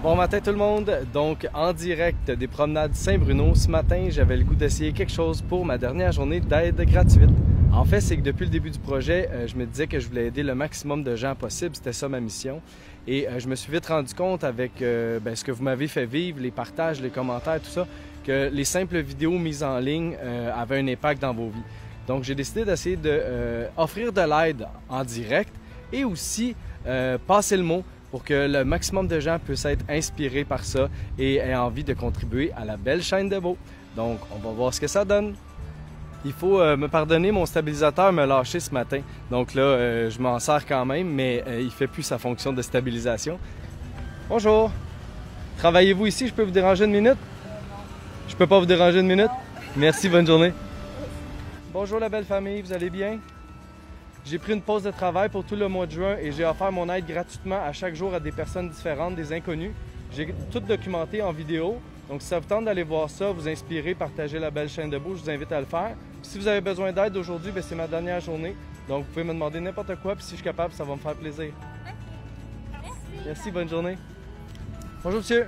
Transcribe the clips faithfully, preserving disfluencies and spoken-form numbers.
Bon matin tout le monde, donc en direct des promenades Saint-Bruno. Ce matin, j'avais le goût d'essayer quelque chose pour ma dernière journée d'aide gratuite. En fait, c'est que depuis le début du projet, euh, je me disais que je voulais aider le maximum de gens possible, c'était ça ma mission. Et euh, je me suis vite rendu compte avec euh, ben, ce que vous m'avez fait vivre, les partages, les commentaires, tout ça, que les simples vidéos mises en ligne euh, avaient un impact dans vos vies. Donc j'ai décidé d'essayer d'offrir de, euh, de l'aide en direct et aussi euh, passer le mot pour que le maximum de gens puissent être inspirés par ça et aient envie de contribuer à la belle chaîne de Beau. Donc, on va voir ce que ça donne. Il faut euh, me pardonner, mon stabilisateur m'a lâché ce matin. Donc là, euh, je m'en sers quand même, mais euh, il ne fait plus sa fonction de stabilisation. Bonjour! Travaillez-vous ici? Je peux vous déranger une minute? Je peux pas vous déranger une minute? Merci, bonne journée. Bonjour la belle famille, vous allez bien? J'ai pris une pause de travail pour tout le mois de juin et j'ai offert mon aide gratuitement à chaque jour à des personnes différentes, des inconnus. J'ai tout documenté en vidéo, donc si ça vous tente d'aller voir ça, vous inspirer, partager la belle chaîne de Beau, je vous invite à le faire. Puis si vous avez besoin d'aide aujourd'hui, c'est ma dernière journée, donc vous pouvez me demander n'importe quoi, puis si je suis capable, ça va me faire plaisir. Merci. Merci, bonne journée. Bonjour monsieur.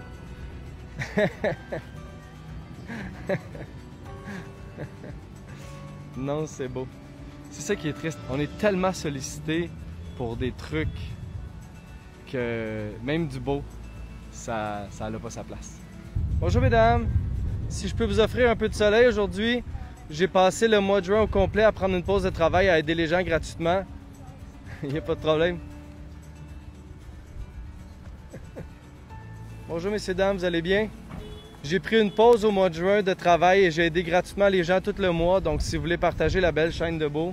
Non, c'est beau. C'est ça qui est triste. On est tellement sollicité pour des trucs que même du beau, ça n'a pas sa place. Bonjour mesdames. Si je peux vous offrir un peu de soleil aujourd'hui, j'ai passé le mois de juin au complet à prendre une pause de travail à aider les gens gratuitement. Il n'y a pas de problème. Bonjour messieurs dames, vous allez bien? J'ai pris une pause au mois de juin de travail et j'ai aidé gratuitement les gens tout le mois. Donc, si vous voulez partager la belle chaîne de Beau,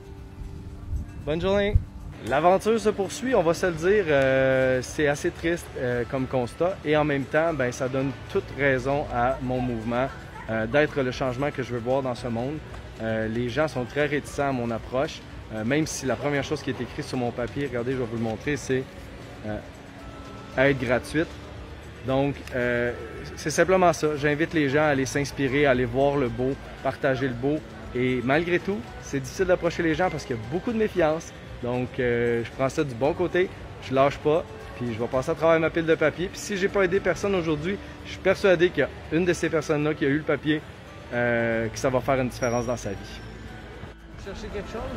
bonne journée! L'aventure se poursuit, on va se le dire. Euh, c'est assez triste euh, comme constat. Et en même temps, ben, ça donne toute raison à mon mouvement euh, d'être le changement que je veux voir dans ce monde. Euh, les gens sont très réticents à mon approche. Euh, même si la première chose qui est écrite sur mon papier, regardez, je vais vous le montrer, c'est euh, aide gratuite. Donc, euh, c'est simplement ça. J'invite les gens à aller s'inspirer, à aller voir le beau, partager le beau. Et malgré tout, c'est difficile d'approcher les gens parce qu'il y a beaucoup de méfiance. Donc, euh, je prends ça du bon côté, je lâche pas, puis je vais passer à travers ma pile de papier. Puis si j'ai pas aidé personne aujourd'hui, je suis persuadé qu'il y a une de ces personnes-là qui a eu le papier, euh, que ça va faire une différence dans sa vie. Vous cherchez quelque chose?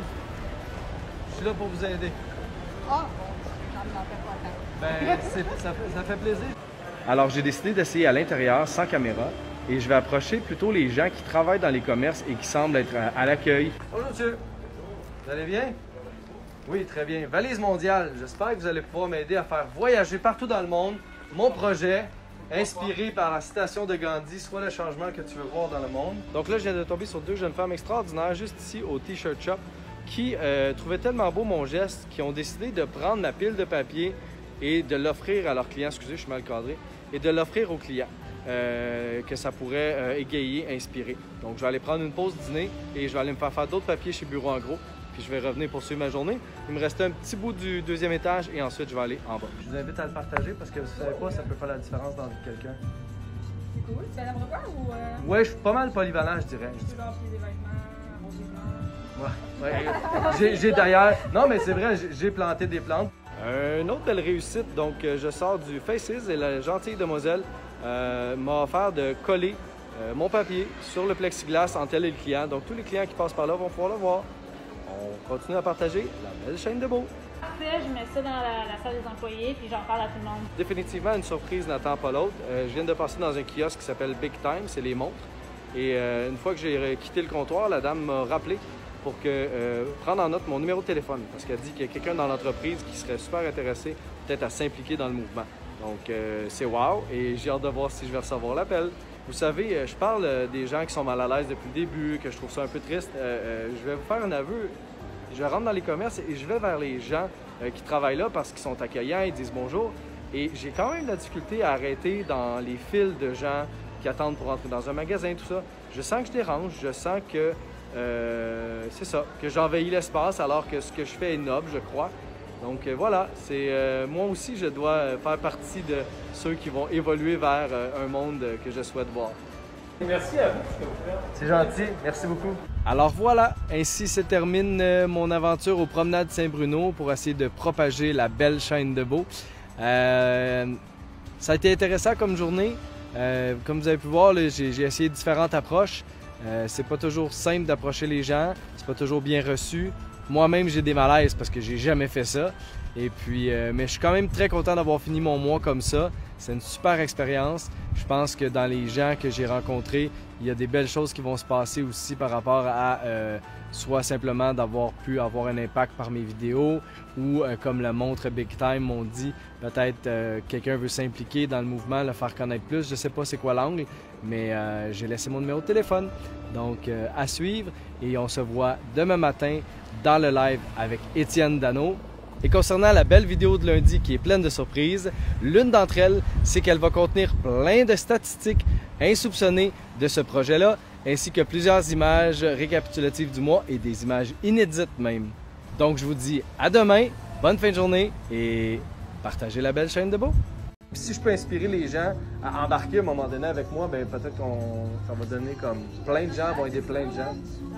Je suis là pour vous aider. Ah, bon, j'en ai pas Ben, ça, ça fait plaisir. Alors, j'ai décidé d'essayer à l'intérieur, sans caméra, et je vais approcher plutôt les gens qui travaillent dans les commerces et qui semblent être à, à l'accueil. Bonjour, monsieur. Vous allez bien? Oui, très bien. Valise mondiale. J'espère que vous allez pouvoir m'aider à faire voyager partout dans le monde mon projet, inspiré par la citation de Gandhi, soit le changement que tu veux voir dans le monde. Donc là, je viens de tomber sur deux jeunes femmes extraordinaires, juste ici au T-shirt shop, qui euh, trouvaient tellement beau mon geste, qui ont décidé de prendre ma pile de papier et de l'offrir à leurs clients. Excusez, je suis mal cadré. Et de l'offrir aux clients, euh, que ça pourrait euh, égayer, inspirer. Donc, je vais aller prendre une pause dîner et je vais aller me faire faire d'autres papiers chez Bureau en Gros. Puis, je vais revenir poursuivre ma journée. Il me restait un petit bout du deuxième étage et ensuite, je vais aller en bas. Je vous invite à le partager parce que vous ne savez pas, ça peut faire la différence dans la vie de quelqu'un. C'est cool. Tu fais n'importe quoi ou... Euh... Ouais, je suis pas mal polyvalent, je dirais. Tu peux genre plier des vêtements, arroser des Ouais, plantes. ouais. J'ai d'ailleurs... Non, mais c'est vrai, j'ai planté des plantes. Une autre belle réussite, donc je sors du Faces et la gentille demoiselle euh, m'a offert de coller euh, mon papier sur le plexiglas entre elle et le client. Donc tous les clients qui passent par là vont pouvoir le voir. On continue à partager la belle chaîne de Beau. Parfait, je mets ça dans la, la salle des employés puis j'en parle à tout le monde. Définitivement, une surprise n'attend pas l'autre. Euh, je viens de passer dans un kiosque qui s'appelle Big Time, c'est les montres. Et euh, une fois que j'ai quitté le comptoir, la dame m'a rappelé pour que, euh, prendre en note mon numéro de téléphone, parce qu'elle dit qu'il y a quelqu'un dans l'entreprise qui serait super intéressé peut-être à s'impliquer dans le mouvement. Donc, euh, c'est wow, et j'ai hâte de voir si je vais recevoir l'appel. Vous savez, je parle des gens qui sont mal à l'aise depuis le début, que je trouve ça un peu triste. Euh, euh, je vais vous faire un aveu. Je rentre dans les commerces et je vais vers les gens euh, qui travaillent là parce qu'ils sont accueillants, ils disent bonjour. Et j'ai quand même de la difficulté à arrêter dans les files de gens qui attendent pour entrer dans un magasin, tout ça. Je sens que je dérange, je sens que Euh, c'est ça, que j'envahis l'espace alors que ce que je fais est noble, je crois. Donc euh, voilà, c'est euh, moi aussi je dois faire partie de ceux qui vont évoluer vers euh, un monde que je souhaite voir. Merci à vous, ce que vous faites. C'est gentil, merci beaucoup. Alors voilà, ainsi se termine euh, mon aventure aux promenades Saint-Bruno pour essayer de propager la belle chaîne de Beau. Euh, ça a été intéressant comme journée. Euh, comme vous avez pu voir, j'ai essayé différentes approches. Euh, c'est pas toujours simple d'approcher les gens, c'est pas toujours bien reçu. Moi-même, j'ai des malaises parce que j'ai jamais fait ça. Et puis, euh, mais je suis quand même très content d'avoir fini mon mois comme ça. C'est une super expérience. Je pense que dans les gens que j'ai rencontrés, il y a des belles choses qui vont se passer aussi par rapport à euh, soit simplement d'avoir pu avoir un impact par mes vidéos ou euh, comme le montre Big Time m'ont dit, peut-être euh, quelqu'un veut s'impliquer dans le mouvement, le faire connaître plus. Je sais pas c'est quoi l'angle, mais euh, j'ai laissé mon numéro de téléphone. Donc, euh, à suivre et on se voit demain matin dans le live avec Étienne Dano. Et concernant la belle vidéo de lundi qui est pleine de surprises, l'une d'entre elles, c'est qu'elle va contenir plein de statistiques insoupçonnées de ce projet-là, ainsi que plusieurs images récapitulatives du mois et des images inédites même. Donc je vous dis à demain, bonne fin de journée et partagez la belle chaîne de Beau. Si je peux inspirer les gens à embarquer à un moment donné avec moi, ben peut-être qu'on ça va donner comme plein de gens vont aider plein de gens.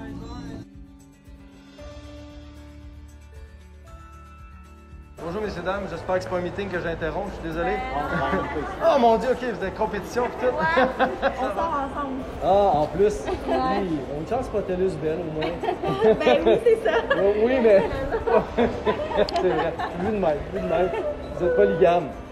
Bonjour messieurs dames, j'espère que c'est pas un meeting que j'interromps, je suis désolé. Oh mon dieu, ok, vous êtes compétition et tout. Ouais, on sort ensemble. Ah, en plus, oui, on ne chance pas TELUS belle au moins. Ben oui, c'est ça. Oui, mais c'est vrai, vu de même, vu de même, vous êtes polygame.